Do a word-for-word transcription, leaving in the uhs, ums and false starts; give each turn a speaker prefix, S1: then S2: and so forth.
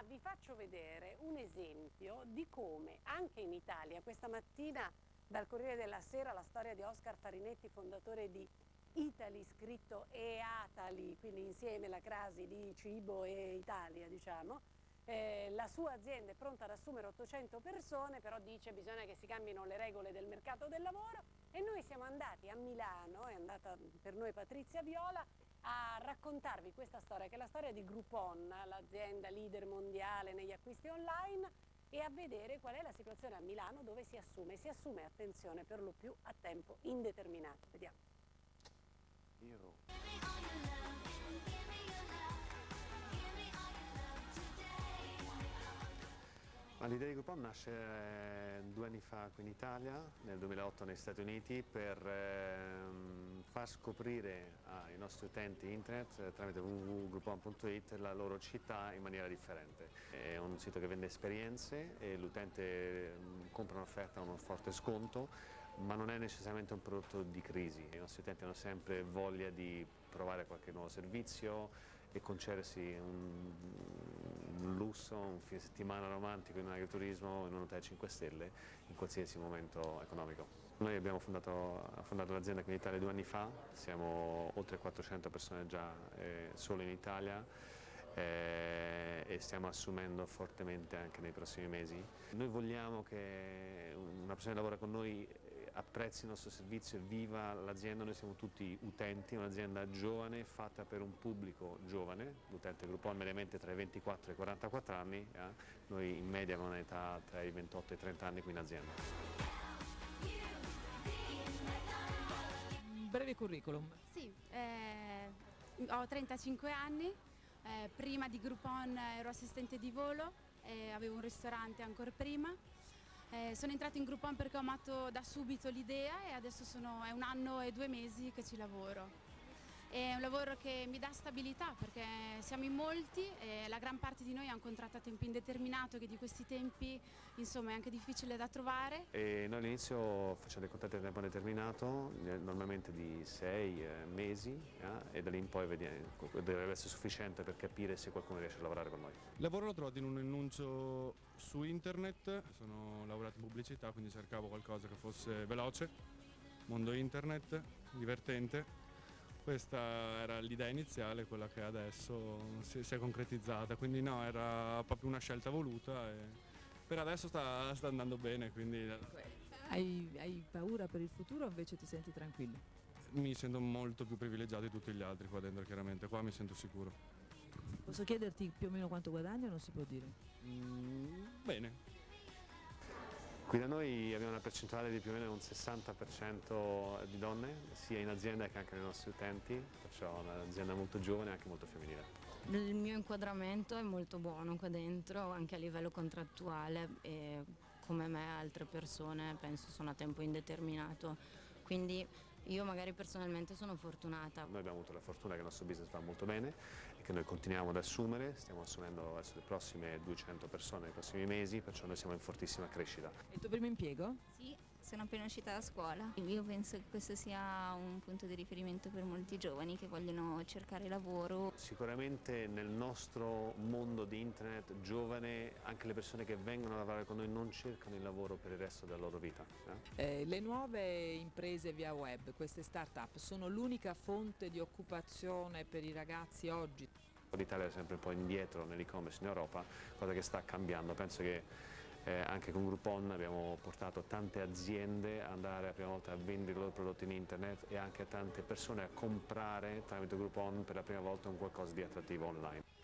S1: ma vi faccio vedere un esempio di come anche in Italia, questa mattina dal Corriere della Sera, la storia di Oscar Farinetti, fondatore di Italy, scritto EATALI, quindi insieme la crasi di cibo e Italia, diciamo. Eh, la sua azienda è pronta ad assumere ottocento persone, però dice bisogna che si cambino le regole del mercato del lavoro, e noi siamo andati a Milano, è andata per noi Patrizia Viola, a raccontarvi questa storia, che è la storia di Groupon, l'azienda leader mondiale negli acquisti online, e a vedere qual è la situazione a Milano, dove si assume, si assume, attenzione, per lo più a tempo indeterminato. Vediamo.
S2: Io... L'idea di Groupon nasce due anni fa qui in Italia, nel duemilaotto negli Stati Uniti, per ehm, far scoprire ai nostri utenti internet eh, tramite w w w punto groupon punto it la loro città in maniera differente. È un sito che vende esperienze e l'utente compra un'offerta a uno forte sconto, ma non è necessariamente un prodotto di crisi. I nostri utenti hanno sempre voglia di provare qualche nuovo servizio e concedersi un, un lusso, un fine settimana romantico in un agriturismo, in un hotel cinque stelle, in qualsiasi momento economico. Noi abbiamo fondato, fondato l'azienda qui in Italia due anni fa, siamo oltre quattrocento persone già eh, solo in Italia, eh, e stiamo assumendo fortemente anche nei prossimi mesi. Noi vogliamo che una persona che lavora con noi apprezzi il nostro servizio e viva l'azienda. Noi siamo tutti utenti, un'azienda giovane fatta per un pubblico giovane, l'utente Groupon mediamente tra i ventiquattro e i quarantaquattro anni, eh? Noi in media abbiamo un'età tra i ventotto e i trenta anni qui in azienda.
S3: Breve curriculum.
S4: Sì, eh, ho trentacinque anni, eh, prima di Groupon ero assistente di volo, eh, avevo un ristorante ancora prima. Eh, sono entrata in Groupon perché ho amato da subito l'idea e adesso sono, è un anno e due mesi che ci lavoro. È un lavoro che mi dà stabilità perché siamo in molti e la gran parte di noi ha un contratto a tempo indeterminato che di questi tempi insomma è anche difficile da trovare.
S2: E noi all'inizio facciamo dei contratti a tempo indeterminato, normalmente di sei eh, mesi, eh, e da lì in poi vediamo, deve essere sufficiente per capire se qualcuno riesce a lavorare con noi.
S5: Il lavoro l'ho trovato in un annuncio su internet, sono laureato in pubblicità, quindi cercavo qualcosa che fosse veloce, mondo internet, divertente. Questa era l'idea iniziale, quella che adesso si, si è concretizzata, quindi no, era proprio una scelta voluta e per adesso sta, sta andando bene. Quindi...
S3: Hai, hai paura per il futuro o invece ti senti tranquillo?
S5: Mi sento molto più privilegiato di tutti gli altri qua dentro, chiaramente, qua mi sento sicuro.
S3: Posso chiederti più o meno quanto guadagni o non si può dire?
S5: Mm, bene.
S2: Qui da noi abbiamo una percentuale di più o meno un sessanta per cento di donne, sia in azienda che anche nei nostri utenti, perciò è un'azienda molto giovane e anche molto femminile.
S6: Il mio inquadramento è molto buono qua dentro, anche a livello contrattuale, e come me altre persone penso sono a tempo indeterminato, quindi io magari personalmente sono fortunata.
S2: Noi abbiamo avuto la fortuna che il nostro business va molto bene e che noi continuiamo ad assumere, stiamo assumendo verso le prossime duecento persone nei prossimi mesi, perciò noi siamo in fortissima crescita.
S3: E il tuo primo impiego?
S7: Sì, sono appena uscita da scuola. Io penso che questo sia un punto di riferimento per molti giovani che vogliono cercare lavoro.
S2: Sicuramente nel nostro mondo di internet giovane anche le persone che vengono a lavorare con noi non cercano il lavoro per il resto della loro vita. Eh?
S3: Eh, le nuove imprese via web, queste start-up, sono l'unica fonte di occupazione per i ragazzi oggi?
S2: L'Italia è sempre un po' indietro nell'e-commerce in Europa, cosa che sta cambiando. Penso che eh, anche con Groupon abbiamo portato tante aziende ad andare la prima volta a vendere i loro prodotti in internet e anche tante persone a comprare tramite Groupon per la prima volta un qualcosa di attrattivo online.